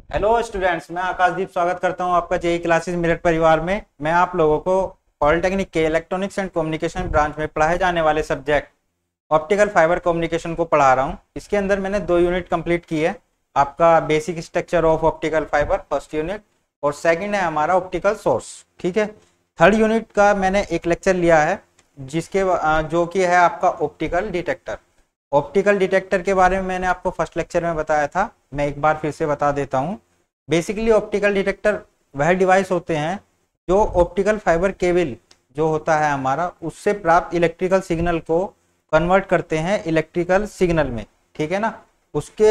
Hello students, मैं आकाशदीप स्वागत करता हूं आपका जेई क्लासेस मेरठ परिवार में। मैं आप लोगों को पॉलिटेक्निक के इलेक्ट्रॉनिक्स एंड कम्युनिकेशन ब्रांच में पढ़ाए जाने वाले सब्जेक्ट ऑप्टिकल फाइबर कम्युनिकेशन को पढ़ा रहा हूं। इसके अंदर मैंने 2 यूनिट कंप्लीट की है। आपका basic structure of optical fiber first unit, और सेकंड है हमारा ऑप्टिकल सोर्स। ठीक है, थर्ड यूनिट का मैंने एक लेक्चर लिया है जिसके जो कि है आपका ऑप्टिकल डिटेक्टर। ऑप्टिकल डिटेक्टर के बारे में मैंने आपको फर्स्ट लेक्चर में बताया था, मैं एक बार फिर से बता देता हूँ। बेसिकली ऑप्टिकल डिटेक्टर वह डिवाइस होते हैं जो ऑप्टिकल फाइबर केबल जो होता है हमारा, उससे प्राप्त इलेक्ट्रिकल सिग्नल को कन्वर्ट करते हैं इलेक्ट्रिकल सिग्नल में। ठीक है ना। उसके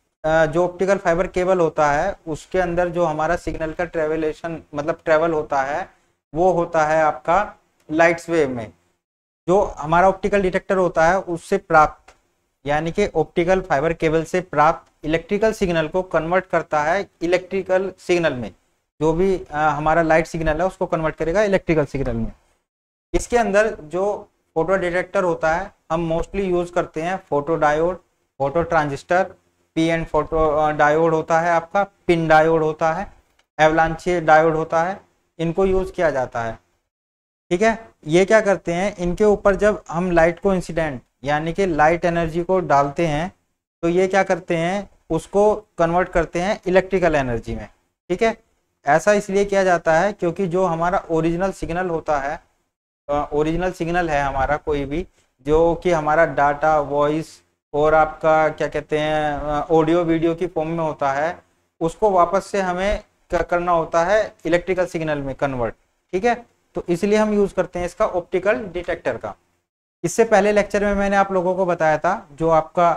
जो ऑप्टिकल फाइबर केबल होता है उसके अंदर जो हमारा सिग्नल का ट्रेवलेशन मतलब ट्रेवल होता है वो होता है आपका लाइट्स वेव में। जो हमारा ऑप्टिकल डिटेक्टर होता है उससे प्राप्त यानी कि ऑप्टिकल फाइबर केबल से प्राप्त इलेक्ट्रिकल सिग्नल को कन्वर्ट करता है इलेक्ट्रिकल सिग्नल में। जो भी हमारा लाइट सिग्नल है उसको कन्वर्ट करेगा इलेक्ट्रिकल सिग्नल में। इसके अंदर जो फोटो डिटेक्टर होता है हम मोस्टली यूज करते हैं photo diode, photo transistor, P N photo diode होता है आपका, पिन डायोड होता है, एवलांचे डायोड होता है, इनको यूज किया जाता है। ठीक है, ये क्या करते हैं, इनके ऊपर जब हम लाइट को इंसिडेंट यानी कि लाइट एनर्जी को डालते हैं तो ये क्या करते हैं, उसको कन्वर्ट करते हैं इलेक्ट्रिकल एनर्जी में। ठीक है, ऐसा इसलिए किया जाता है क्योंकि जो हमारा ओरिजिनल सिग्नल होता है, ओरिजिनल सिग्नल है हमारा कोई भी, जो कि हमारा डाटा, वॉइस और आपका क्या कहते हैं ऑडियो वीडियो की फॉर्म में होता है, उसको वापस से हमें क्या करना होता है, इलेक्ट्रिकल सिग्नल में कन्वर्ट। ठीक है, तो इसलिए हम यूज करते हैं इसका ऑप्टिकल डिटेक्टर का। इससे पहले लेक्चर में मैंने आप लोगों को बताया था जो आपका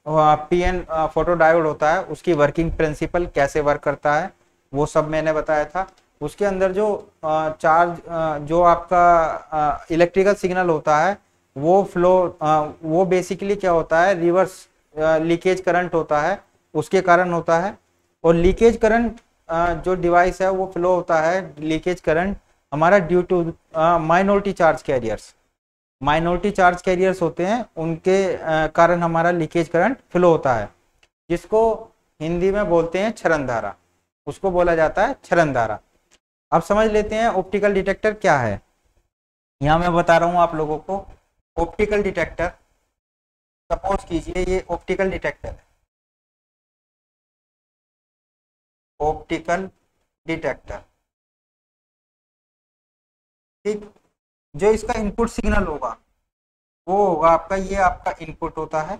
पीएन फोटो डायोड होता है उसकी वर्किंग प्रिंसिपल कैसे वर्क करता है, वो सब मैंने बताया था। उसके अंदर जो चार्ज जो आपका इलेक्ट्रिकल सिग्नल होता है वो फ्लो वो बेसिकली क्या होता है, रिवर्स लीकेज करंट होता है, उसके कारण होता है। और लीकेज करंट जो डिवाइस है वो फ्लो होता है, लीकेज करंट हमारा due to minority charge carriers. Minority charge carriers होते हैं, उनके कारण हमारा लीकेज करंट फ्लो होता है, जिसको हिंदी में बोलते हैं क्षरण धारा, उसको बोला जाता है क्षरण धारा। अब समझ लेते हैं ऑप्टिकल डिटेक्टर क्या है। यहाँ मैं बता रहा हूँ आप लोगों को ऑप्टिकल डिटेक्टर। सपोज कीजिए ये ऑप्टिकल डिटेक्टर है, ऑप्टिकल डिटेक्टर। ठीक, जो इसका इनपुट सिग्नल होगा वो होगा आपका, ये आपका इनपुट होता है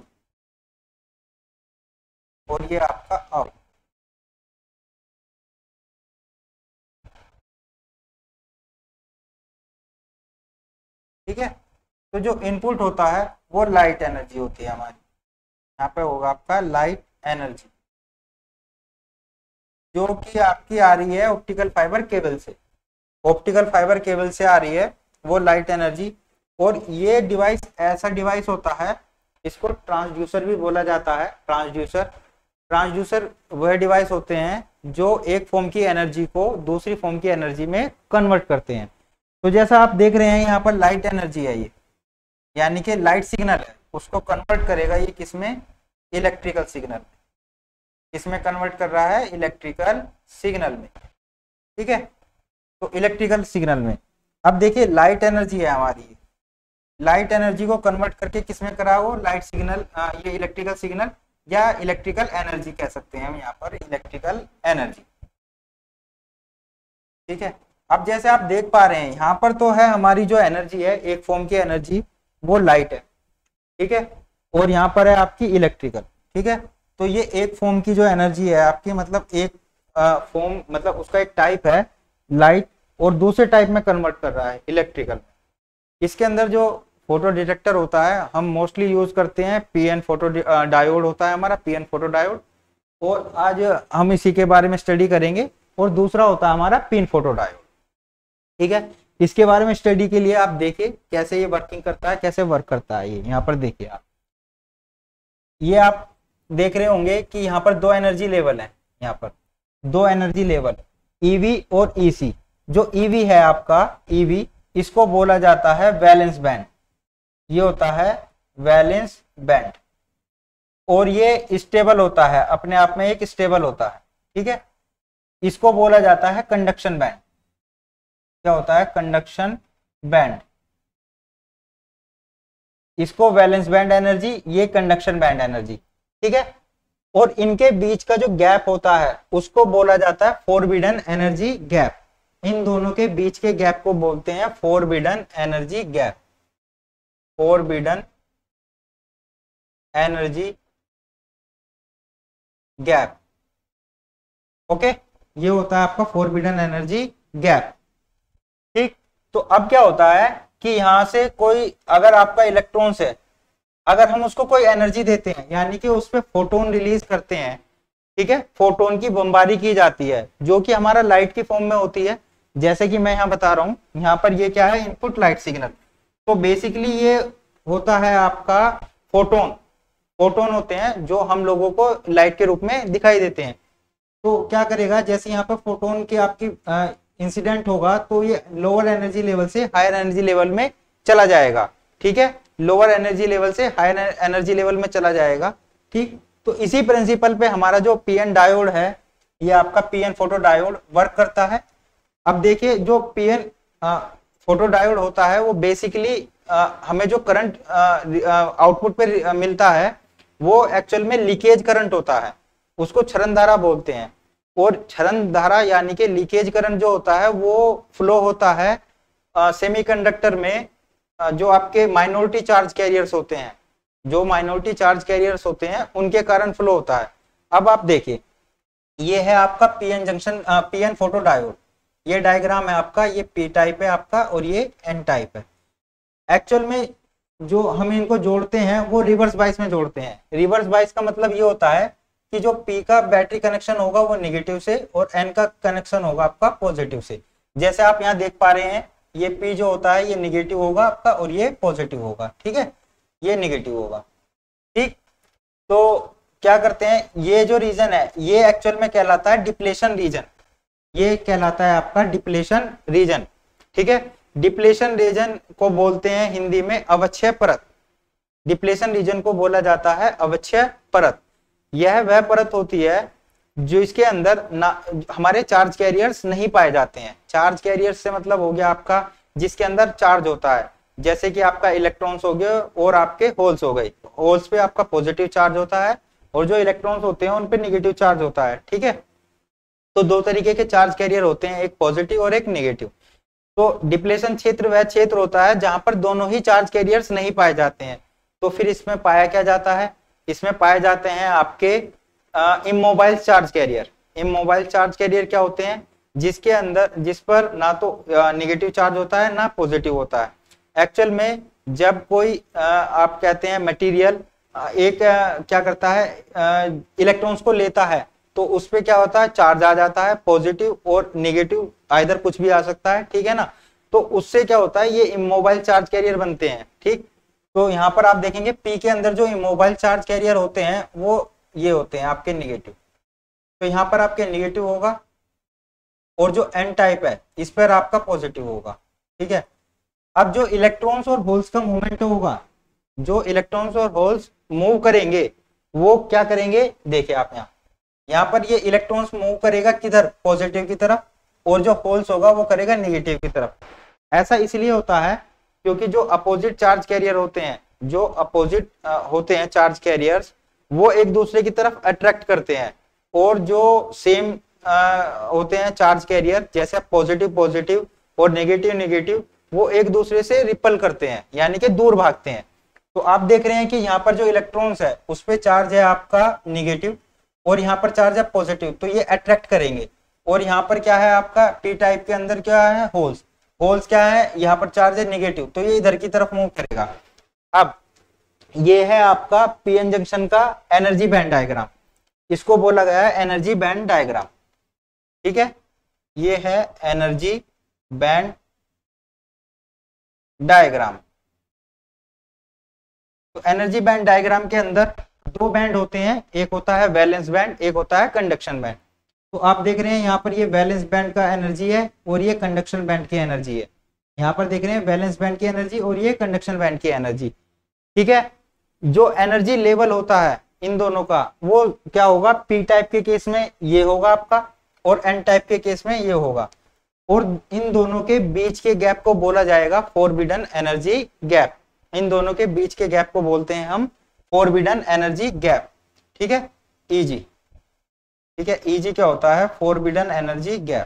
और ये आपका आउट। ठीक है, तो जो इनपुट होता है वो लाइट एनर्जी होती है हमारी। यहाँ पे होगा आपका लाइट एनर्जी जो कि आपकी आ रही है ऑप्टिकल फाइबर केबल से। ऑप्टिकल फाइबर केबल से आ रही है वो लाइट एनर्जी। और ये डिवाइस ऐसा डिवाइस होता है, इसको ट्रांसड्यूसर भी बोला जाता है। ट्रांसड्यूसर ट्रांसड्यूसर वह डिवाइस होते हैं जो एक फॉर्म की एनर्जी को दूसरी फॉर्म की एनर्जी में कन्वर्ट करते हैं। तो जैसा आप देख रहे हैं यहाँ पर लाइट एनर्जी है ये, यानी कि लाइट सिग्नल है, उसको कन्वर्ट करेगा ये किसमें, इलेक्ट्रिकल सिग्नल में। इसमें कन्वर्ट कर रहा है इलेक्ट्रिकल सिग्नल में। ठीक है, तो इलेक्ट्रिकल सिग्नल में अब देखिए लाइट एनर्जी है हमारी, लाइट एनर्जी को कन्वर्ट करके किसमें करा हो, लाइट सिग्नल, ये इलेक्ट्रिकल सिग्नल या इलेक्ट्रिकल एनर्जी कह सकते हैं हम यहाँ पर, इलेक्ट्रिकल एनर्जी। ठीक है, अब जैसे आप देख पा रहे हैं यहाँ पर तो है हमारी जो एनर्जी है, एक फॉर्म की एनर्जी वो लाइट है। ठीक है, और यहाँ पर है आपकी इलेक्ट्रिकल। ठीक है, तो ये एक फॉर्म की जो एनर्जी है आपकी, मतलब एक फॉर्म मतलब उसका एक टाइप है लाइट, और दूसरे टाइप में कन्वर्ट कर रहा है इलेक्ट्रिकल। इसके अंदर जो फोटो डिटेक्टर होता है हम मोस्टली यूज करते हैं पीएन फोटो डायोड होता है हमारा, पीएन फोटो डायोड, और आज हम इसी के बारे में स्टडी करेंगे। और दूसरा होता है हमारा पिन फोटो डायोड। ठीक है, इसके बारे में स्टडी के लिए आप देखिए कैसे ये वर्किंग करता है, कैसे वर्क करता है। ये यहाँ पर देखिए आप, ये आप देख रहे होंगे कि यहाँ पर दो एनर्जी लेवल है, यहाँ पर दो एनर्जी लेवल ईवी और ईसी। जो ईवी है आपका, ईवी, इसको बोला जाता है वैलेंस बैंड, ये होता है वैलेंस बैंड। और ये स्टेबल होता है, अपने आप में एक स्टेबल होता है। ठीक है, इसको बोला जाता है कंडक्शन बैंड। क्या होता है? Conduction band. इसको वैलेंस बैंड एनर्जी, ये कंडक्शन बैंड एनर्जी। ठीक है, और इनके बीच का जो गैप होता है उसको बोला जाता है फोरबिडन एनर्जी गैप। इन दोनों के बीच के गैप को बोलते हैं forbidden energy gap. Forbidden energy gap. Okay, ये होता है आपका फोरबिडन एनर्जी गैप। ठीक, तो अब क्या होता है कि यहां से कोई, अगर आपका इलेक्ट्रॉन्स है, अगर हम उसको कोई एनर्जी देते हैं, यानी कि उस पर फोटोन रिलीज करते हैं, ठीक है, फोटोन की बमबारी की जाती है जो कि हमारा लाइट की फॉर्म में होती है। जैसे कि मैं यहाँ बता रहा हूँ, यहाँ पर ये क्या है? Input light signal. तो बेसिकली ये होता है आपका फोटोन। फोटोन होते हैं जो हम लोगों को लाइट के रूप में दिखाई देते हैं। तो क्या करेगा, जैसे यहाँ पर फोटोन की आपकी इंसिडेंट होगा तो ये लोअर एनर्जी लेवल से हायर एनर्जी लेवल में चला जाएगा। ठीक है, लोअर एनर्जी लेवल से हायर एनर्जी लेवल में चला जाएगा। ठीक, तो इसी प्रिंसिपल पे हमारा जो पीएन डायोड है, ये आपका पीएन फोटो डायोड वर्क करता है। अब देखिए, जो पीएन फोटो डायोड होता है वो बेसिकली हमें जो करंट आउटपुट पे मिलता है वो एक्चुअल में लीकेज करंट होता है, उसको क्षरण धारा बोलते हैं। और क्षरण धारा यानी कि लीकेज करंट जो होता है वो फ्लो होता है सेमीकंडक्टर में जो आपके माइनॉरिटी चार्ज कैरियर्स होते हैं, जो माइनॉरिटी चार्ज कैरियर्स होते हैं उनके कारण फ्लो होता है। अब आप देखिए, ये है आपका PN junction, PN photo diode. ये डायग्राम है आपका, ये पी टाइप है आपका और ये एन टाइप है। एक्चुअल में जो हम इनको जोड़ते हैं वो रिवर्स बाइस में जोड़ते हैं। रिवर्स बाइस का मतलब ये होता है कि जो पी का बैटरी कनेक्शन होगा वो नेगेटिव से और एन का कनेक्शन होगा आपका पॉजिटिव से। जैसे आप यहाँ देख पा रहे हैं, ये पी जो होता है ये नेगेटिव होगा आपका और ये पॉजिटिव होगा। ठीक है, ये नेगेटिव होगा। ठीक, तो क्या करते हैं, ये जो रीजन है ये एक्चुअल में कहलाता है डिप्लेशन रीजन। ये कहलाता है आपका डिप्लेशन रीजन। ठीक है, डिप्लेशन रीजन को बोलते हैं हिंदी में अवक्षय परत। डिप्लेशन रीजन को बोला जाता है अवक्षय परत। यह वह परत होती है जो इसके अंदर ना हमारे चार्ज कैरियर्स नहीं पाए जाते हैं। चार्ज कैरियर्स से मतलब हो गया आपका जिसके अंदर चार्ज होता है, जैसे कि आपका इलेक्ट्रॉन्स हो गए और आपके होल्स हो गए। होल्स पे आपका पॉजिटिव चार्ज होता है और जो इलेक्ट्रॉन्स होते हैं उन पे नेगेटिव चार्ज होता है। ठीक है, तो दो तरीके के चार्ज कैरियर होते हैं, एक पॉजिटिव और एक नेगेटिव। तो डिप्लेशन क्षेत्र वह क्षेत्र होता है जहां पर दोनों ही चार्ज कैरियर्स नहीं पाए जाते हैं। तो फिर इसमें पाया क्या जाता है? इसमें पाए जाते हैं आपके immobile charge carrier. Immobile charge carrier क्या होते हैं? जिसके अंदर, जिस पर ना तो नेगेटिव चार्ज होता है ना पॉजिटिव होता है। एक्चुअल में जब कोई आप कहते हैं मटेरियल एक क्या करता है, इलेक्ट्रॉन्स को लेता है तो उस पे क्या होता है, चार्ज आ जाता है, पॉजिटिव और नेगेटिव आइदर कुछ भी आ सकता है। ठीक है ना, तो उससे क्या होता है, ये इमोबाइल चार्ज कैरियर बनते हैं। ठीक, तो यहाँ पर आप देखेंगे पी के अंदर जो इमोबाइल चार्ज कैरियर होते हैं वो ये होते हैं आपके नेगेटिव। तो यहाँ पर आपके नेगेटिव होगा और जो एन टाइप है इस पर आपका पॉजिटिव होगा। ठीक है, अब जो इलेक्ट्रॉन्स और होल्स का मूवमेंट होगा, जो इलेक्ट्रॉन्स और होल्स मूव करेंगे वो क्या करेंगे, देखिए आप यहाँ पर ये इलेक्ट्रॉन्स मूव करेगा किधर, पॉजिटिव की तरफ, और जो होल्स होगा वो करेगा नेगेटिव की तरफ। ऐसा इसलिए होता है क्योंकि जो अपोजिट चार्ज कैरियर होते हैं, जो अपोजिट होते हैं चार्ज कैरियर्स, वो एक दूसरे की तरफ अट्रैक्ट करते हैं, और जो सेम होते हैं चार्ज कैरियर, जैसे पॉजिटिव पॉजिटिव और नेगेटिव नेगेटिव, वो एक दूसरे से रिपल करते हैं, यानी कि दूर भागते हैं। तो आप देख रहे हैं कि यहाँ पर जो इलेक्ट्रॉन्स है उस पे चार्ज है आपका नेगेटिव और यहाँ पर चार्ज है पॉजिटिव, तो ये अट्रैक्ट करेंगे। और यहाँ पर क्या है आपका पी टाइप के अंदर क्या है, होल्स। होल्स क्या है, यहाँ पर चार्ज है नेगेटिव, तो ये इधर की तरफ मूव करेगा। अब ये है आपका पीएन जंक्शन का एनर्जी बैंड डायग्राम, इसको बोला गया है एनर्जी बैंड डायग्राम। ठीक है, ये है एनर्जी बैंड डायग्राम। तो एनर्जी बैंड डायग्राम के अंदर दो बैंड होते हैं, एक होता है वैलेंस बैंड, एक होता है कंडक्शन बैंड। तो आप देख रहे हैं यहाँ पर ये वैलेंस बैंड का एनर्जी है और ये कंडक्शन बैंड की एनर्जी है। यहाँ पर देख रहे हैं वैलेंस बैंड की एनर्जी और ये कंडक्शन बैंड की एनर्जी। ठीक है, जो एनर्जी लेवल होता है इन दोनों का वो क्या होगा, पी टाइप के केस में ये होगा आपका, और एन टाइप के केस में ये होगा, और इन दोनों के बीच के गैप को बोला जाएगा फॉरबिडन एनर्जी गैप। इन दोनों के बीच के गैप को बोलते हैं हम फॉरबिडन एनर्जी गैप। ठीक है, ईजी। ठीक है, ईजी क्या होता है, फॉरबिडन एनर्जी गैप।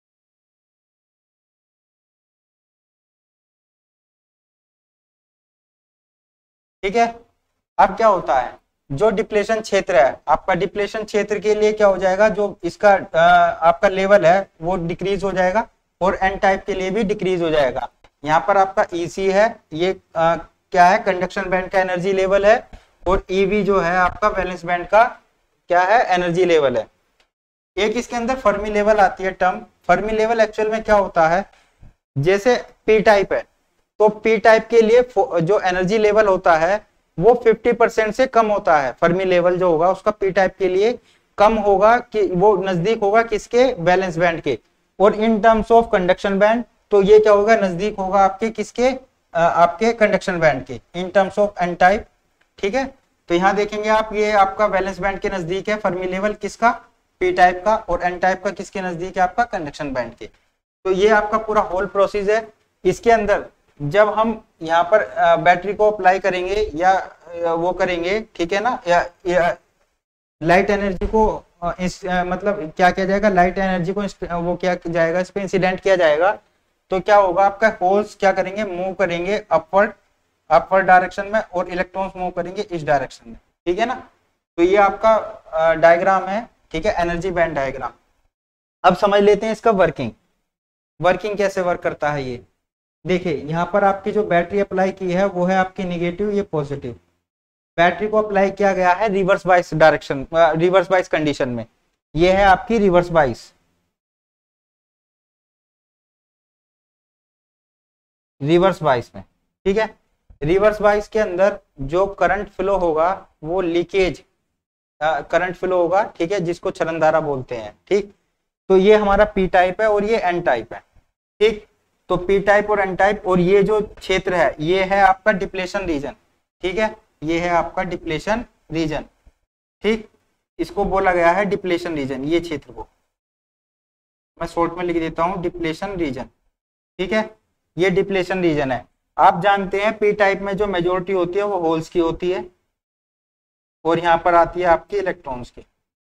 ठीक है, अब क्या होता है, जो डिप्लेशन क्षेत्र है आपका, डिप्लेशन क्षेत्र के लिए क्या हो जाएगा, जो इसका आपका लेवल है वो डिक्रीज हो जाएगा, और एन टाइप के लिए भी डिक्रीज हो जाएगा। यहाँ पर आपका ईसी है, ये क्या है, कंडक्शन बैंड का एनर्जी लेवल है, और ईवी जो है आपका वैलेंस बैंड का क्या है, एनर्जी लेवल है। एक इसके अंदर फर्मी लेवल आती है टर्म। फर्मी लेवल एक्चुअल में क्या होता है, जैसे पी टाइप है तो पी टाइप के लिए जो एनर्जी लेवल होता है वो 50% से कम होता है। फर्मी लेवल जो होगा उसका पी टाइप के लिए कम होगा, कि वो नजदीक होगा किसके, वैलेंस बैंड के। और in terms of conduction band तो ये क्या होगा, नजदीक होगा आपके किसके, आपके कंडक्शन बैंड के, in terms of N type. ठीक है, तो यहाँ देखेंगे आप, ये आपका वैलेंस बैंड के नजदीक है फर्मी लेवल किसका, पी टाइप का, और एन टाइप का किसके नजदीक है, आपका कंडक्शन बैंड के। तो ये आपका पूरा होल प्रोसेस है। इसके अंदर जब हम यहाँ पर बैटरी को अप्लाई करेंगे या वो करेंगे, ठीक है ना, या लाइट एनर्जी को मतलब क्या किया जाएगा, लाइट एनर्जी को वो क्या जाएगा, इस पे इंसिडेंट किया जाएगा, तो क्या होगा, आपका होल्स क्या करेंगे, मूव करेंगे अपवर्ड डायरेक्शन में, और इलेक्ट्रॉन्स मूव करेंगे इस डायरेक्शन में। ठीक है ना, तो ये आपका डायग्राम है। ठीक है, एनर्जी बैंड डायग्राम। अब समझ लेते हैं इसका वर्किंग कैसे वर्क करता है। ये देखिए, यहाँ पर आपकी जो बैटरी अप्लाई की है वो है आपकी निगेटिव, ये पॉजिटिव। बैटरी को अप्लाई किया गया है reverse bias direction, reverse bias condition में। ये है आपकी रिवर्स बाइस, रिवर्स बाइस में। ठीक है, रिवर्स बाइस के अंदर जो करंट फ्लो होगा वो लीकेज करंट फ्लो होगा। ठीक है, जिसको चलनधारा बोलते हैं। ठीक, तो ये हमारा पी टाइप है और ये एन टाइप है। ठीक, तो पी टाइप और एन टाइप, और ये जो क्षेत्र है ये है आपका डिप्लेशन रीजन। ठीक है, ये है आपका डिप्लेशन रीजन। ठीक, इसको बोला गया है डिप्लेशन रीजन, ये क्षेत्र को मैं शॉर्ट में लिख देता हूं, डिप्लेशन रीजन। ठीक है, ये डिप्लेशन रीजन है। आप जानते हैं पी टाइप में जो मेजोरिटी होती है वो होल्स की होती है, और यहाँ पर आती है आपके इलेक्ट्रॉन्स की।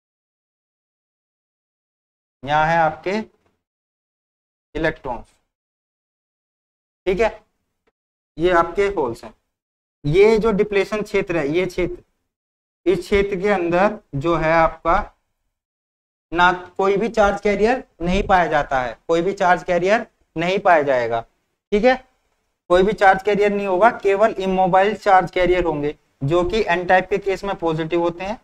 यहाँ है आपके इलेक्ट्रॉन्स। ठीक है, ये आपके होल्स हैं। ये जो डिप्लेशन क्षेत्र है, ये क्षेत्र, इस क्षेत्र के अंदर जो है आपका ना कोई भी चार्ज कैरियर नहीं पाया जाता है, कोई भी चार्ज कैरियर नहीं पाया जाएगा। ठीक है, कोई भी चार्ज कैरियर नहीं होगा, केवल इमोबाइल चार्ज कैरियर होंगे, जो कि एन टाइप के केस में पॉजिटिव होते हैं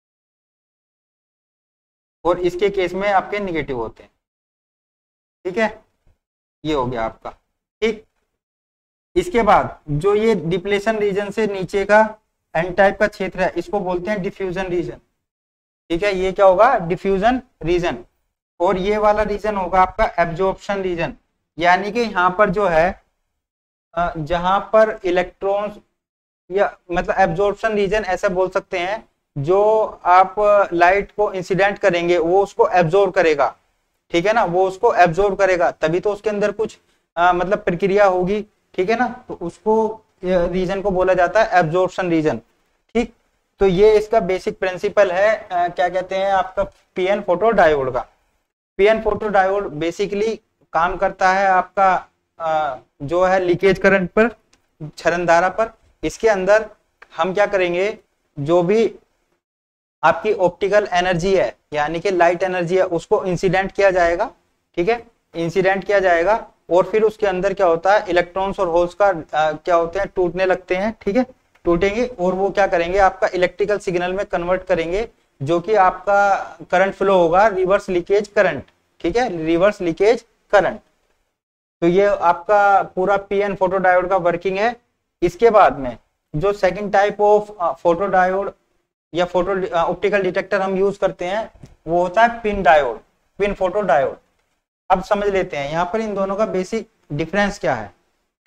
और इसके केस में आपके निगेटिव होते हैं। ठीक है, ये हो गया आपका। ठीक, इसके बाद जो ये डिप्लेशन रीजन से नीचे का एन टाइप का क्षेत्र है, इसको बोलते हैं डिफ्यूजन रीजन। ठीक है, ये क्या होगा, डिफ्यूजन रीजन। और ये वाला रीजन होगा आपका एब्जॉर्प्शन रीजन, यानी कि यहाँ पर जो है जहां पर इलेक्ट्रॉन्स, या मतलब एब्जॉर्प्शन रीजन ऐसा बोल सकते हैं, जो आप लाइट को इंसिडेंट करेंगे वो उसको एब्जॉर्ब करेगा। ठीक है ना, वो उसको एब्जॉर्ब करेगा, तभी तो उसके अंदर कुछ मतलब प्रक्रिया होगी। ठीक है ना, तो उसको रीजन को बोला जाता है एब्जॉर्प्शन रीजन। ठीक, तो ये इसका बेसिक प्रिंसिपल है क्या कहते हैं आपका, पीएन फोटो डायोड का। पीएन फोटो डायोड बेसिकली काम करता है आपका जो है लीकेज करंट पर, क्षरणधारा पर। इसके अंदर हम क्या करेंगे, जो भी आपकी ऑप्टिकल एनर्जी है यानी कि लाइट एनर्जी है, उसको इंसिडेंट किया जाएगा। ठीक है, इंसिडेंट किया जाएगा, और फिर उसके अंदर क्या होता है, इलेक्ट्रॉन्स और होल्स का क्या होते हैं, टूटने लगते हैं। ठीक है, टूटेंगे और वो क्या करेंगे, आपका इलेक्ट्रिकल सिग्नल में कन्वर्ट करेंगे, जो कि आपका करंट फ्लो होगा रिवर्स लीकेज करंट। ठीक है, रिवर्स लीकेज करंट। तो ये आपका पूरा पीएन फोटो डायोड का वर्किंग है। इसके बाद में जो second type of photo diode या फोटो ऑप्टिकल डिटेक्टर हम यूज करते हैं वो होता है PIN diode, PIN photo diode. अब समझ लेते हैं यहाँ पर इन दोनों का बेसिक डिफरेंस क्या है।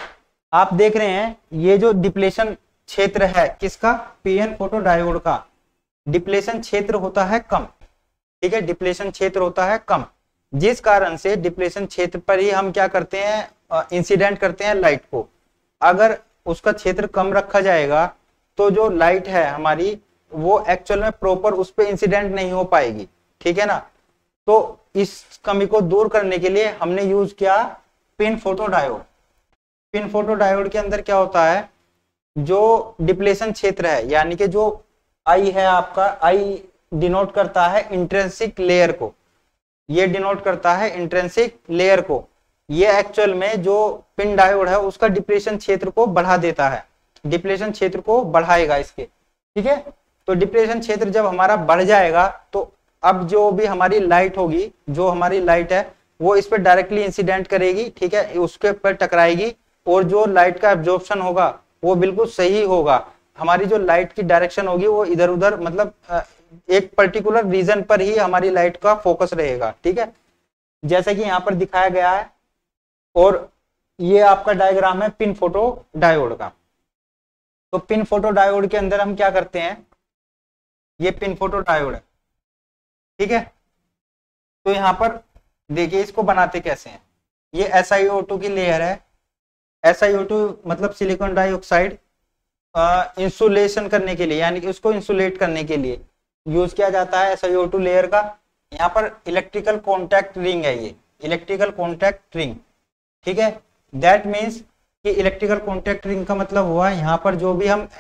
आप देख रहे हैं ये जो डिप्लेशन क्षेत्र है किसका, पीएन फोटो डायोड का, डिप्लेशन क्षेत्र होता है कम, ठीक है, डिप्लेशन क्षेत्र होता है कम, जिस कारण से डिप्लेशन क्षेत्र पर ही हम क्या करते हैं, इंसिडेंट करते हैं लाइट को। अगर उसका क्षेत्र कम रखा जाएगा तो जो लाइट है हमारी वो एक्चुअल में प्रॉपर उस पर इंसिडेंट नहीं हो पाएगी, ठीक है ना। तो इस कमी को दूर करने के लिए हमने यूज किया PIN photo diode. PIN photo diode के अंदर क्या होता है, जो डिप्लेशन क्षेत्र है यानी कि जो आई है आपका, आई डिनोट करता है इंट्रिंसिक लेयर को, ये डिनोट करता है इंट्रिंसिक लेयर को। ये एक्चुअल में जो पिन डायोड है उसका डिप्लेशन क्षेत्र को बढ़ा देता है, डिप्लेशन क्षेत्र को बढ़ाएगा इसके, ठीक है। तो डिप्लेशन क्षेत्र जब हमारा बढ़ जाएगा तो अब जो भी हमारी लाइट होगी, जो हमारी लाइट है वो इस पर डायरेक्टली इंसिडेंट करेगी, ठीक है, उसके पर टकराएगी और जो लाइट का एब्जॉर्प्शन होगा वो बिल्कुल सही होगा। हमारी जो लाइट की डायरेक्शन होगी वो इधर उधर मतलब एक पर्टिकुलर रीजन पर ही हमारी लाइट का फोकस रहेगा, ठीक है, जैसा कि यहाँ पर दिखाया गया है। और ये आपका डायग्राम है पिन फोटो डायोड का। तो पिन फोटो डायोड के अंदर हम क्या करते हैं, ये पिन फोटो डायोड है, ठीक है। तो यहाँ पर देखिए इसको बनाते कैसे हैं। ये SiO2 की लेयर है, SiO2 मतलब सिलिकॉन डाइऑक्साइड इंसुलेशन करने के लिए, यानी कि उसको इंसुलेट करने के लिए यूज किया जाता है SiO2 लेयर का। यहाँ पर इलेक्ट्रिकल कॉन्टैक्ट रिंग है, ये इलेक्ट्रिकल कॉन्टैक्ट रिंग, ठीक है। दैट मीन्स कि इलेक्ट्रिकल कॉन्टैक्ट रिंग का मतलब हुआ यहाँ पर जो भी हम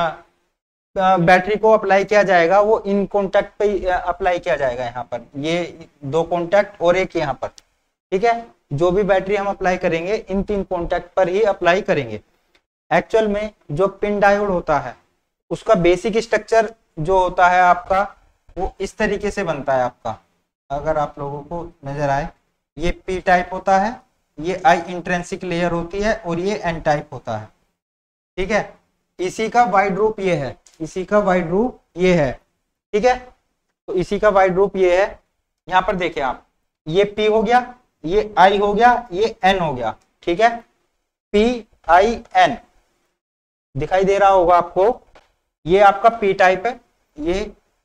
बैटरी को अप्लाई किया जाएगा वो इन कॉन्टैक्ट पे अप्लाई किया जाएगा। यहाँ पर ये दो कॉन्टैक्ट और एक यहाँ पर, ठीक है, जो भी बैटरी हम अप्लाई करेंगे इन तीन कॉन्टैक्ट पर ही अप्लाई करेंगे। एक्चुअल में जो पिन डायोड होता है उसका बेसिक स्ट्रक्चर जो होता है आपका वो इस तरीके से बनता है आपका, अगर आप लोगों को नजर आए, ये पी टाइप होता है, ये आई इंट्रिंसिक लेयर होती है और ये एन टाइप होता है, ठीक है। इसी का वाइड रूप ये है, इसी का वाइड रूप ये है, ठीक है। तो इसी का वाइड रूप ये है। यहाँ पर देखिए आप, ये पी हो गया, ये आई हो गया, ये एन हो गया, ठीक है, पी आई एन दिखाई दे रहा होगा आपको। ये आपका पी टाइप है, ये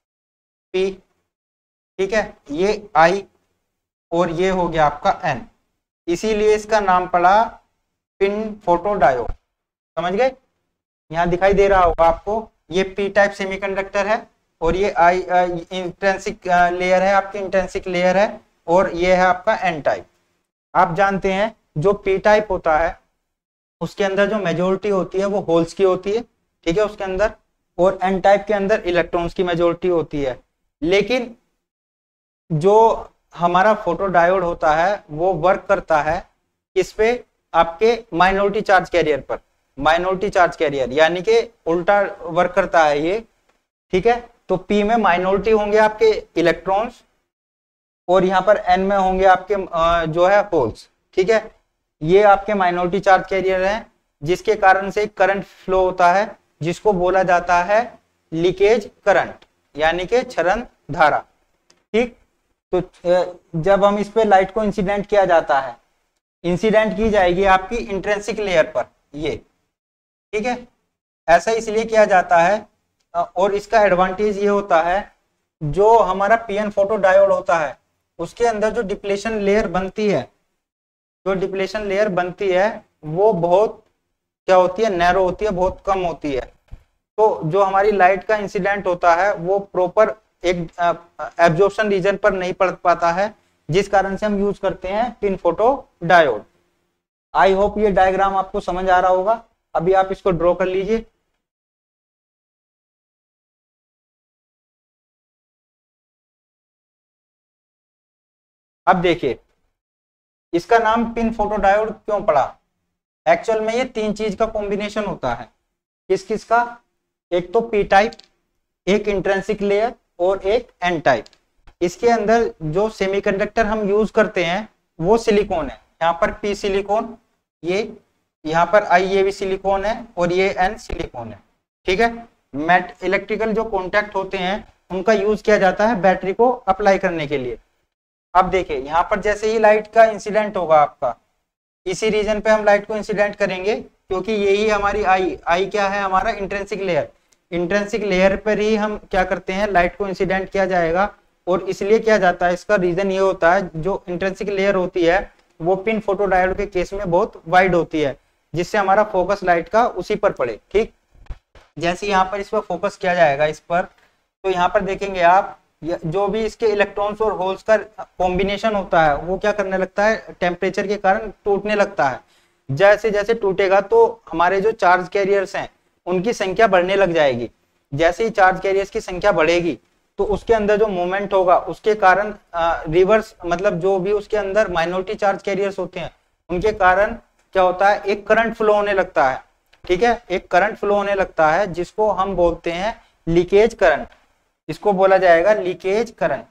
पी, ठीक है, ये आई और ये हो गया आपका एन, इसीलिए इसका नाम पड़ा पिन फोटो डायोड, समझ गए। यहाँ दिखाई दे रहा होगा आपको, ये पी टाइप सेमीकंडक्टर है और ये आई इंट्रिंसिक लेयर है, आपकी इंट्रिंसिक लेयर है, और ये है आपका एन टाइप। आप जानते हैं जो पी टाइप होता है उसके अंदर जो मेजोरिटी होती है वो होल्स की होती है, ठीक है, उसके अंदर, और एन टाइप के अंदर इलेक्ट्रॉन्स की मेजोरिटी होती है। लेकिन जो हमारा फोटो डायोड होता है वो वर्क करता है इस पे आपके माइनॉरिटी चार्ज कैरियर पर, माइनॉरिटी चार्ज कैरियर यानी कि उल्टा वर्क करता है ये, ठीक है। तो पी में माइनॉरिटी होंगे आपके इलेक्ट्रॉन्स और यहाँ पर एन में होंगे आपके जो है होल्स, ठीक है। ये आपके माइनॉरिटी चार्ज कैरियर हैं जिसके कारण से करंट फ्लो होता है जिसको बोला जाता है लीकेज करंट यानी कि क्षरण धारा, ठीक। तो जब हम इस पे लाइट को इंसिडेंट किया जाता है, इंसिडेंट की जाएगी आपकी इंट्रिंसिक लेयर पर, ये, ठीक है, ऐसा इसलिए किया जाता है। और इसका एडवांटेज ये होता है जो हमारा पीएन फोटो डायोड होता है उसके अंदर जो डिप्लेशन लेयर बनती है, जो डिप्लेशन लेयर बनती है वो बहुत क्या होती है, नैरो होती है, बहुत कम होती है। तो जो हमारी लाइट का इंसिडेंट होता है वो प्रॉपर एक एब्जॉर्प्शन रीजन पर नहीं पड़ पाता है, जिस कारण से हम यूज करते हैं PIN photo diode. I hope ये डायग्राम आपको समझ आ रहा होगा। अभी आप इसको ड्रॉ कर लीजिए। अब देखिए इसका नाम पिन फोटो डायोड क्यों पड़ा। एक्चुअल में ये तीन चीज का कॉम्बिनेशन होता है। किस किस का, एक तो पी टाइप, एक इंट्रिंसिक लेयर और एक एन टाइप। इसके अंदर जो सेमीकंडक्टर हम यूज करते हैं वो सिलिकॉन है, यहाँ पर पी सिलिकॉन, ये यहाँ पर आई ये भी सिलिकॉन है और ये एन सिलिकॉन है, ठीक है। मेट इलेक्ट्रिकल जो कॉन्टैक्ट होते हैं उनका यूज किया जाता है बैटरी को अप्लाई करने के लिए। अब देखिए यहाँ पर जैसे ही लाइट का इंसिडेंट होगा आपका, इसी रीजन पे हम लाइट को इंसिडेंट करेंगे क्योंकि यही हमारी आई क्या है, हमारा इंट्रिंसिक लेयर, इंट्रिंसिक लेयर पर ही हम क्या करते हैं, लाइट को इंसिडेंट किया जाएगा। और इसलिए किया जाता है, इसका रीजन ये होता है, जो इंट्रिंसिक लेयर होती है वो पिन फोटोडायोड के केस में बहुत वाइड होती है, जिससे हमारा फोकस लाइट का उसी पर पड़े। ठीक, जैसे यहाँ पर इस पर फोकस किया जाएगा इस पर, तो यहाँ पर देखेंगे आप जो भी इसके इलेक्ट्रॉन्स और होल्स का कॉम्बिनेशन होता है वो क्या करने लगता है, टेम्परेचर के कारण टूटने लगता है। जैसे जैसे टूटेगा तो हमारे जो चार्ज कैरियर्स हैं उनकी संख्या बढ़ने लग जाएगी। जैसे ही चार्ज कैरियर्स की संख्या बढ़ेगी तो उसके अंदर जो मूवमेंट होगा उसके कारण रिवर्स, मतलब जो भी उसके अंदर माइनॉरिटी चार्ज कैरियर्स होते हैं उनके कारण क्या होता है, एक करंट फ्लो होने लगता है। ठीक है, एक करंट फ्लो होने लगता है जिसको हम बोलते हैं लीकेज करंट। इसको बोला जाएगा लीकेज करंट,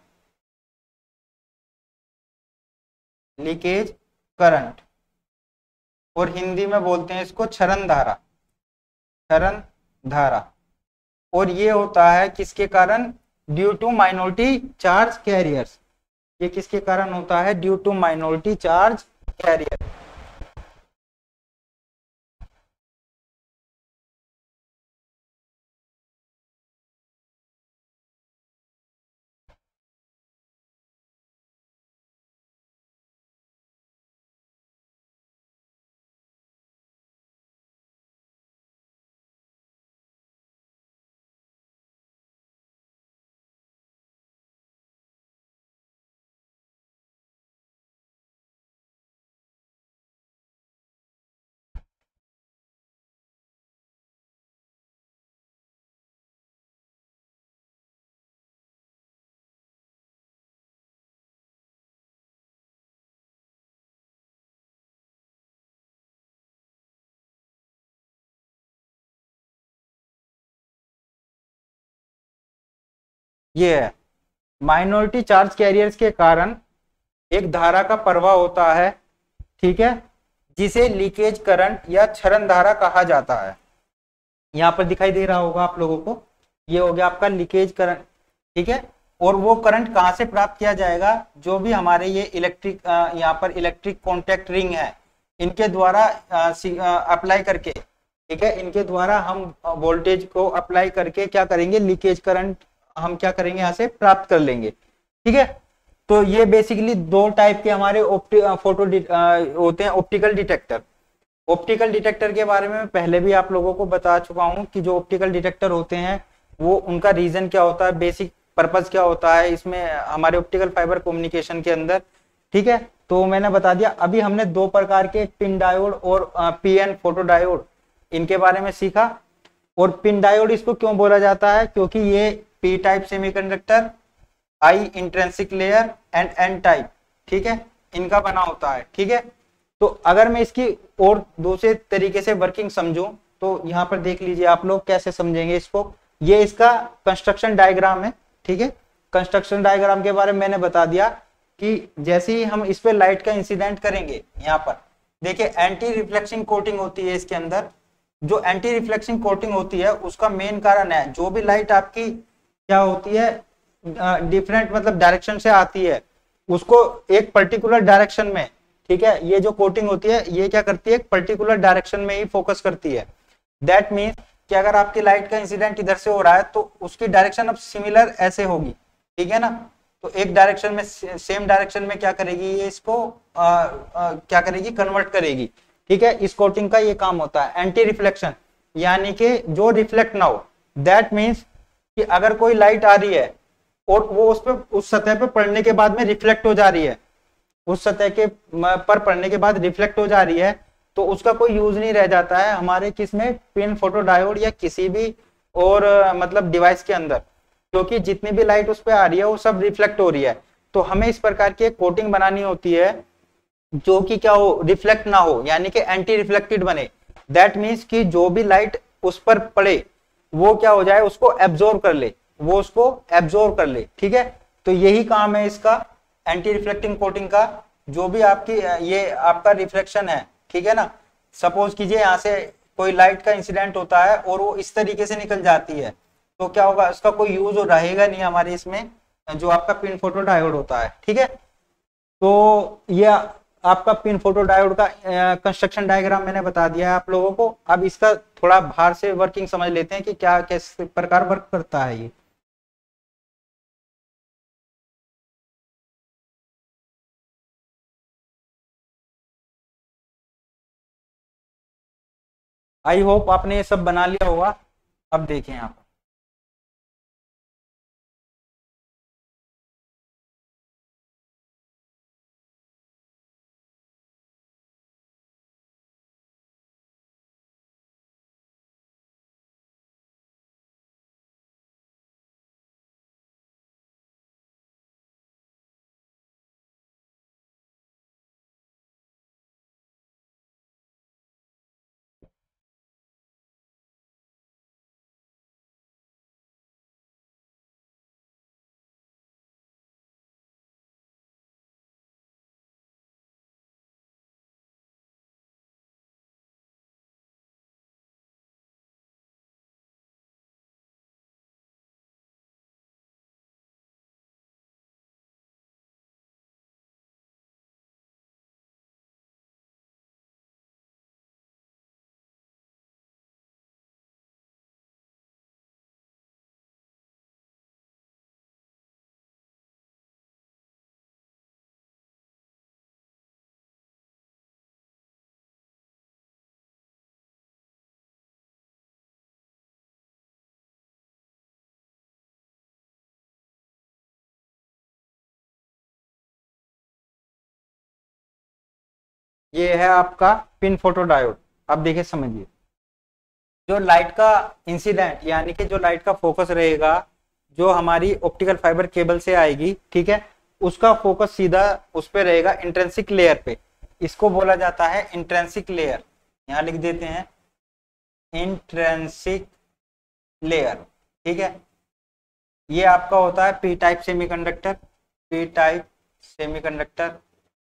लीकेज करंट, और हिंदी में बोलते हैं इसको क्षरण धारा, क्षरण धारा। और ये होता है किसके कारण, due to minority charge carriers. ये किसके कारण होता है, due to minority charge carrier. ये है माइनॉरिटी चार्ज कैरियर्स के कारण एक धारा का प्रवाह होता है, ठीक है, जिसे लीकेज करंट या क्षरण धारा कहा जाता है। यहाँ पर दिखाई दे रहा होगा आप लोगों को, ये हो गया आपका लीकेज करंट। ठीक है, और वो करंट कहाँ से प्राप्त किया जाएगा, जो भी हमारे ये इलेक्ट्रिक यहाँ पर इलेक्ट्रिक कॉन्टैक्ट रिंग है इनके द्वारा अप्लाई करके, ठीक है, इनके द्वारा हम वोल्टेज को अप्लाई करके क्या करेंगे, लीकेज करंट हम क्या करेंगे यहाँ से प्राप्त कर लेंगे। ठीक है, तो ये बेसिकली दो टाइप के हमारे होते हैं ऑप्टिकल डिटेक्टर। ऑप्टिकल डिटेक्टर के बारे में पहले भी आप लोगों को बता चुका हूं कि जो ऑप्टिकल डिटेक्टर होते हैं वो उनका रीजन क्या होता है, बेसिक पर्पस क्या होता है इसमें हमारे ऑप्टिकल फाइबर कम्युनिकेशन के अंदर। ठीक है, तो मैंने बता दिया। अभी हमने दो प्रकार के पिन डायोड और पीएन फोटो डायोड इनके बारे में सीखा। और पिन डायोड इसको क्यों बोला जाता है, क्योंकि ये P type semiconductor, I intrinsic layer and N type, ठीक है, इनका बना होता है। ठीक है, तो अगर मैं इसकी और दूसरे तरीके से वर्किंग समझूं तो यहाँ पर देख लीजिए आप लोग कैसे समझेंगे इसको। ये इसका कंस्ट्रक्शन डायग्राम है। ठीक है, कंस्ट्रक्शन डायग्राम के बारे में मैंने बता दिया कि जैसे ही हम इस पे लाइट का इंसिडेंट करेंगे, यहाँ पर देखिए एंटी रिफ्लेक्सिंग कोटिंग होती है इसके अंदर। जो एंटी रिफ्लेक्सिंग कोटिंग होती है उसका मेन कारण है, जो भी लाइट आपकी क्या होती है डिफरेंट मतलब डायरेक्शन से आती है उसको एक पर्टिकुलर डायरेक्शन में, ठीक है, ये जो कोटिंग होती है ये क्या करती है, एक पर्टिकुलर डायरेक्शन में ही फोकस करती है। दैट मीन्स कि अगर आपकी लाइट का इंसिडेंट इधर से हो रहा है तो उसकी डायरेक्शन अब सिमिलर ऐसे होगी। ठीक है ना, तो एक डायरेक्शन में सेम डायरेक्शन में क्या करेगी ये इसको क्या करेगी, कन्वर्ट करेगी। ठीक है, इस कोटिंग का ये काम होता है एंटी रिफ्लेक्शन, यानी कि जो रिफ्लेक्ट ना हो। दैट मीन्स कि अगर कोई लाइट आ रही है और वो उस सतह पे पड़ने के बाद में रिफ्लेक्ट हो जा रही है, उस सतह के पर पड़ने के बाद रिफ्लेक्ट हो जा रही है, तो उसका कोई यूज नहीं रह जाता है हमारे किसमें, पिन फोटो डायोड या किसी भी और मतलब डिवाइस के अंदर, क्योंकि जितनी भी लाइट उस पर आ रही है वो सब रिफ्लेक्ट हो रही है। तो हमें इस प्रकार की एक कोटिंग बनानी होती है जो कि क्या हो, रिफ्लेक्ट ना हो, यानी कि एंटी रिफ्लेक्टेड बने। दैट मीन्स कि जो भी लाइट उस पर पड़े वो क्या हो जाए, उसको एब्जॉर्ब कर ले, वो उसको एब्जॉर्ब कर ले। ठीक है, तो यही काम है इसका एंटी रिफ्लेक्टिंग कोटिंग का। जो भी आपकी ये आपका रिफ्लेक्शन है, ठीक है ना, सपोज कीजिए यहाँ से कोई लाइट का इंसिडेंट होता है और वो इस तरीके से निकल जाती है, तो क्या होगा, उसका कोई यूज रहेगा नहीं हमारे इसमें जो आपका पिन फोटो डायोड होता है। ठीक है, तो ये आपका पिन फोटो डायोड का कंस्ट्रक्शन डायग्राम मैंने बता दिया है आप लोगों को। अब इसका थोड़ा बाहर से वर्किंग समझ लेते हैं कि क्या किस प्रकार वर्क करता है ये। आई होप आपने ये सब बना लिया होगा। अब देखें यहाँ पर, ये है आपका पिन फोटो डायोड। अब देखिए समझिए, जो लाइट का इंसिडेंट यानी कि जो लाइट का फोकस रहेगा, जो हमारी ऑप्टिकल फाइबर केबल से आएगी, ठीक है, उसका फोकस सीधा उस पे रहेगा, इंट्रिंसिक लेयर पे। इसको बोला जाता है इंट्रिंसिक लेयर। यहाँ लिख देते हैं इंट्रिंसिक लेयर, ठीक है। ये आपका होता है P type semiconductor, P type semiconductor.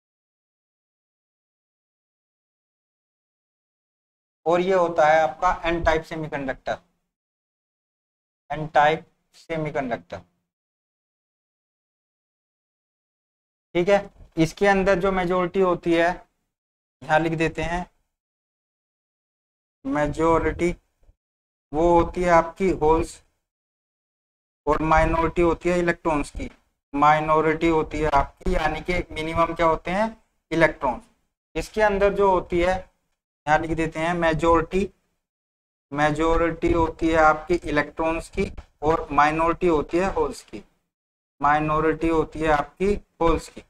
और ये होता है आपका N type semiconductor, N type semiconductor, ठीक है। इसके अंदर जो मेजोरिटी होती है, यहाँ लिख देते हैं मेजोरिटी, वो होती है आपकी होल्स, और माइनॉरिटी होती है इलेक्ट्रॉन्स की। माइनॉरिटी होती है आपकी, यानी कि मिनिमम क्या होते हैं, इलेक्ट्रॉन्स। इसके अंदर जो होती है, यहाँ लिख देते हैं मेजोरिटी, मेजोरिटी होती है आपकी इलेक्ट्रॉन्स की, और माइनॉरिटी होती है होल्स की, माइनॉरिटी होती है आपकी होल्स की,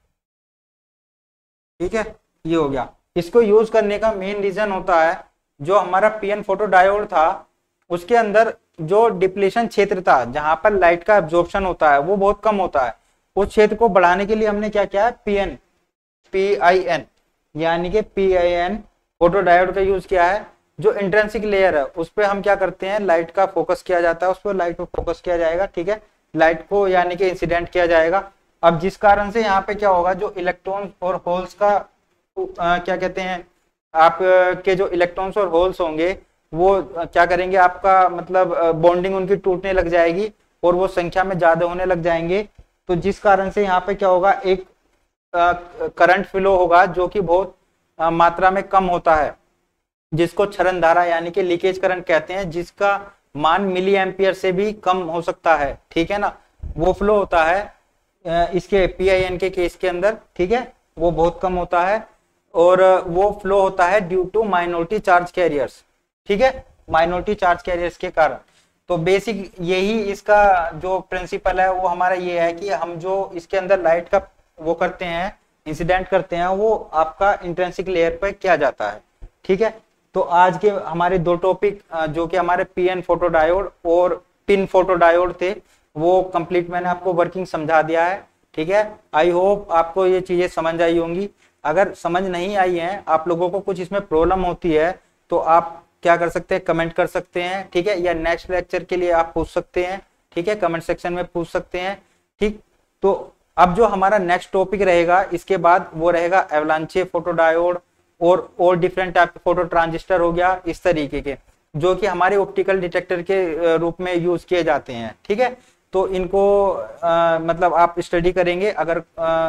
ठीक है। ये हो गया। इसको यूज करने का मेन रीजन होता है, जो हमारा पीएन फोटो डायोड था उसके अंदर जो डिप्लीशन क्षेत्र था, जहां पर लाइट का एब्जॉर्प्शन होता है वो बहुत कम होता है। उस क्षेत्र को बढ़ाने के लिए हमने क्या किया है, पीएन, PIN यानी कि PIN फोटो डायोड का यूज किया है। जो इंट्रिंसिक लेयर है उस पर हम क्या करते हैं, लाइट का फोकस किया जाता है, उस पर लाइट को फोकस किया जाएगा, ठीक है, लाइट को यानी कि इंसिडेंट किया जाएगा। अब जिस कारण से यहाँ पे क्या होगा, जो इलेक्ट्रॉन और होल्स का क्या कहते हैं, आप के जो इलेक्ट्रॉन्स और होल्स होंगे वो क्या करेंगे, आपका मतलब बॉन्डिंग उनकी टूटने लग जाएगी और वो संख्या में ज्यादा होने लग जाएंगे। तो जिस कारण से यहाँ पे क्या होगा, एक करंट फ्लो होगा जो कि बहुत मात्रा में कम होता है, जिसको क्षरण धारा यानी कि लीकेज करंट कहते हैं, जिसका मान मिली एम्पियर से भी कम हो सकता है, ठीक है ना। वो फ्लो होता है इसके PIN के केस के अंदर, ठीक है, वो बहुत कम होता है। और वो फ्लो होता है due to minority charge carriers, ठीक है, माइनॉरिटी चार्ज कैरियर्स के कारण। तो बेसिक यही इसका जो प्रिंसिपल है वो हमारा ये है कि हम जो इसके अंदर लाइट का वो करते हैं, इंसिडेंट करते हैं, वो आपका इंट्रिंसिक लेयर पर किया जाता है, ठीक है। तो आज के हमारे दो टॉपिक जो कि हमारे PN फोटो डायोड और पिन फोटो डायोड थे, वो कंप्लीट मैंने आपको वर्किंग समझा दिया है, ठीक है। आई होप आपको ये चीजें समझ आई होंगी। अगर समझ नहीं आई है, आप लोगों को कुछ इसमें प्रॉब्लम होती है, तो आप क्या कर सकते हैं, कमेंट कर सकते हैं, ठीक है, या नेक्स्ट लेक्चर के लिए आप पूछ सकते हैं, ठीक है, कमेंट सेक्शन में पूछ सकते हैं, ठीक। तो अब जो हमारा नेक्स्ट टॉपिक रहेगा इसके बाद वो रहेगा एवलांचे फोटो डायोड और डिफरेंट टाइप के फोटो ट्रांजिस्टर हो गया, इस तरीके के, जो कि हमारे ऑप्टिकल डिटेक्टर के रूप में यूज किए जाते हैं, ठीक है। तो इनको मतलब आप स्टडी करेंगे। अगर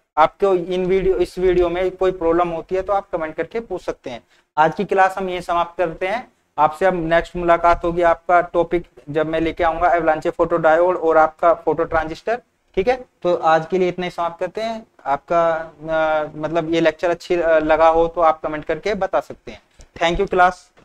आपको इस वीडियो में कोई प्रॉब्लम होती है तो आप कमेंट करके पूछ सकते हैं। आज की क्लास हम ये समाप्त करते हैं। आपसे अब नेक्स्ट मुलाकात होगी, आपका टॉपिक जब मैं लेके आऊंगा एवलांचे फोटो डायोड और आपका फोटो ट्रांजिस्टर। ठीक है, तो आज के लिए इतना ही समाप्त करते हैं। आपका मतलब ये लेक्चर अच्छी लगा हो तो आप कमेंट करके बता सकते हैं। Thank you class.